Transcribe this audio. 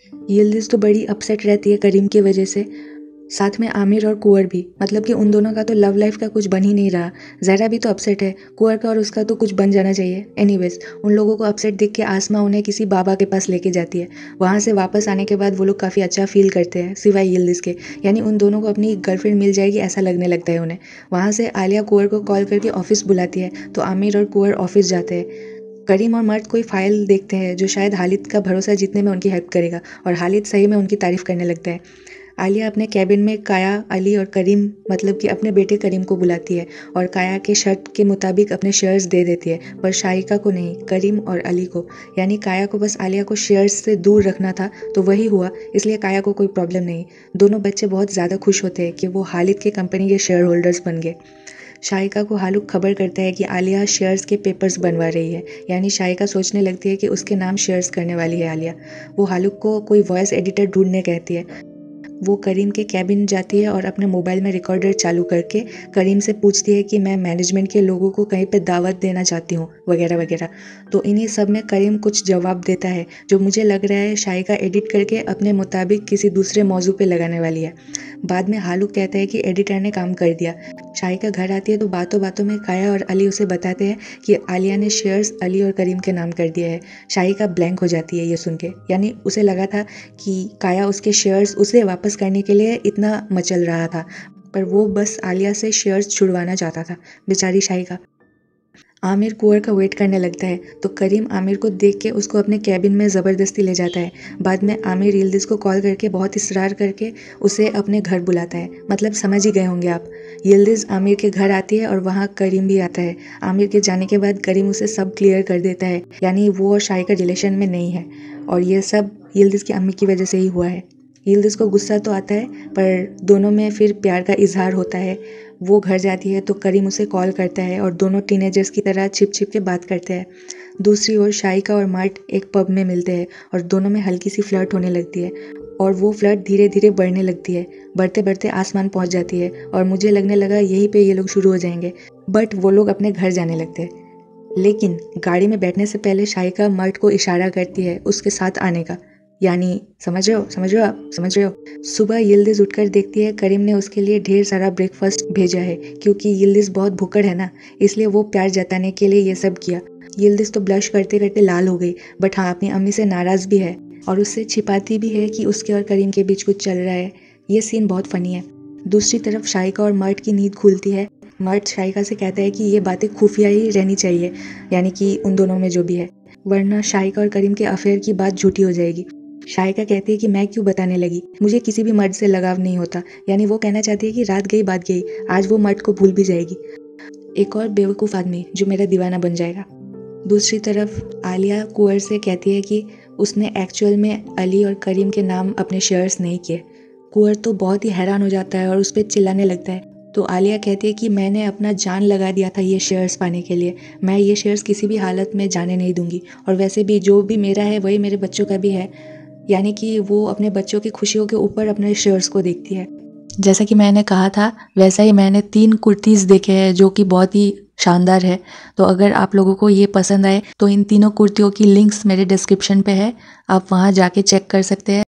Yildiz तो बड़ी upset रहती है करीम की वजह से, साथ में आमिर और कुंवर भी। मतलब कि उन दोनों का तो लव लाइफ का कुछ बन ही नहीं रहा। ज़हरा भी तो अपसेट है, कुंवर का और उसका तो कुछ बन जाना चाहिए। एनीवेज, उन लोगों को अपसेट देख के आसमा उन्हें किसी बाबा के पास लेके जाती है। वहाँ से वापस आने के बाद वो लोग काफ़ी अच्छा फील करते हैं, सिवाय यिल्दिज़ के। यानी उन दोनों को अपनी गर्लफ्रेंड मिल जाएगी ऐसा लगने लगता है उन्हें। वहाँ से आलिया कुंवर को कॉल करके ऑफिस बुलाती है, तो आमिर और कुंवर ऑफिस जाते हैं। करीम और मर्द कोई फाइल देखते हैं जो शायद हालिद का भरोसा जीतने में उनकी हेल्प करेगा, और हालिद सही में उनकी तारीफ करने लगता है। आलिया अपने कैबिन में काया, अली और करीम, मतलब कि अपने बेटे करीम को बुलाती है और काया के शर्त के मुताबिक अपने शेयर्स दे देती है, पर शाइका को नहीं, करीम और अली को। यानी काया को बस आलिया को शेयर्स से दूर रखना था, तो वही हुआ, इसलिए काया को कोई प्रॉब्लम नहीं। दोनों बच्चे बहुत ज़्यादा खुश होते हैं कि वो हालिद के कंपनी के शेयर होल्डर्स बन गए। शाइका को हालुक खबर करता है कि आलिया शेयर्स के पेपर्स बनवा रही है। यानी शाइका सोचने लगती है कि उसके नाम शेयर्स करने वाली है आलिया। वो हालुक को कोई वॉइस एडिटर ढूंढने कहती है। वो करीम के कैबिन जाती है और अपने मोबाइल में रिकॉर्डर चालू करके करीम से पूछती है कि मैं मैनेजमेंट के लोगों को कहीं पे दावत देना चाहती हूँ, वगैरह वगैरह। तो इन्हीं सब में करीम कुछ जवाब देता है जो मुझे लग रहा है शाइका एडिट करके अपने मुताबिक किसी दूसरे मौजू पे लगाने वाली है। बाद में हालुक कहता है कि एडिटर ने काम कर दिया। शाइका घर आती है तो बातों बातों में काया और अली उसे बताते हैं कि आलिया ने शेयर्स अली और करीम के नाम कर दिया है। शाइका ब्लैंक हो जाती है ये सुन के। यानी उसे लगा था कि काया उसके शेयर्स उसे वापस करने के लिए इतना मचल रहा था, पर वो बस आलिया से शेयर्स छुड़वाना चाहता था। बेचारी शाइका। आमिर कुंवर का वेट करने लगता है, तो करीम आमिर को देख के उसको अपने कैबिन में ज़बरदस्ती ले जाता है। बाद में आमिर यिल्दिज़ को कॉल करके बहुत इसरार करके उसे अपने घर बुलाता है। मतलब समझ ही गए होंगे आप। यिल्दिज़ आमिर के घर आती है और वहाँ करीम भी आता है। आमिर के जाने के बाद करीम उसे सब क्लियर कर देता है, यानी वो और शाइका रिलेशन में नहीं है, और ये सब यिल्दिज़ की अम्मी की वजह से ही हुआ है। यिल्दिज़ को गुस्सा तो आता है, पर दोनों में फिर प्यार का इजहार होता है। वो घर जाती है तो करीम उसे कॉल करता है और दोनों टीनेजर्स की तरह छिप छिप के बात करते हैं। दूसरी ओर शाइका और मार्ट एक पब में मिलते हैं और दोनों में हल्की सी फ्लर्ट होने लगती है, और वो फ्लर्ट धीरे धीरे बढ़ने लगती है। बढ़ते बढ़ते आसमान पहुंच जाती है और मुझे लगने लगा यहीं पे ये लोग शुरू हो जाएंगे, बट वो लोग अपने घर जाने लगते हैं। लेकिन गाड़ी में बैठने से पहले शाइका मार्ट को इशारा करती है उसके साथ आने का। यानी समझ रहे हो, समझ रहे हो आप, समझ रहे हो। सुबह यिल्दिज़ उठकर देखती है करीम ने उसके लिए ढेर सारा ब्रेकफास्ट भेजा है, क्योंकि यिल्दिज़ बहुत भूखड़ है ना, इसलिए वो प्यार जताने के लिए ये सब किया। यिल्दिज़ तो ब्लश करते करते लाल हो गई, बट हाँ अपनी अम्मी से नाराज़ भी है और उससे छिपाती भी है कि उसके और करीम के बीच कुछ चल रहा है। ये सीन बहुत फनी है। दूसरी तरफ शाइका और मर्ट की नींद खुलती है। मर्ट शाइका से कहता है कि ये बातें खुफिया ही रहनी चाहिए, यानी कि उन दोनों में जो भी है, वरना शाइका और करीम के अफेयर की बात झूठी हो जाएगी। शाइका कहती है कि मैं क्यों बताने लगी, मुझे किसी भी मर्द से लगाव नहीं होता। यानी वो कहना चाहती है कि रात गई बात गई, आज वो मर्द को भूल भी जाएगी। एक और बेवकूफ़ आदमी जो मेरा दीवाना बन जाएगा। दूसरी तरफ आलिया कुंवर से कहती है कि उसने एक्चुअल में अली और करीम के नाम अपने शेयर्स नहीं किए। कुंवर तो बहुत ही हैरान हो जाता है और उस पर चिल्लाने लगता है। तो आलिया कहती है कि मैंने अपना जान लगा दिया था ये शेयर्स पाने के लिए, मैं ये शेयर्स किसी भी हालत में जाने नहीं दूंगी, और वैसे भी जो भी मेरा है वही मेरे बच्चों का भी है। यानी कि वो अपने बच्चों की खुशियों के ऊपर अपने शेयर्स को देखती है। जैसा कि मैंने कहा था वैसा ही मैंने 3 कुर्तीज़ देखे हैं जो कि बहुत ही शानदार है। तो अगर आप लोगों को ये पसंद आए तो इन तीनों कुर्तियों की लिंक्स मेरे डिस्क्रिप्शन पे है, आप वहाँ जाके चेक कर सकते हैं।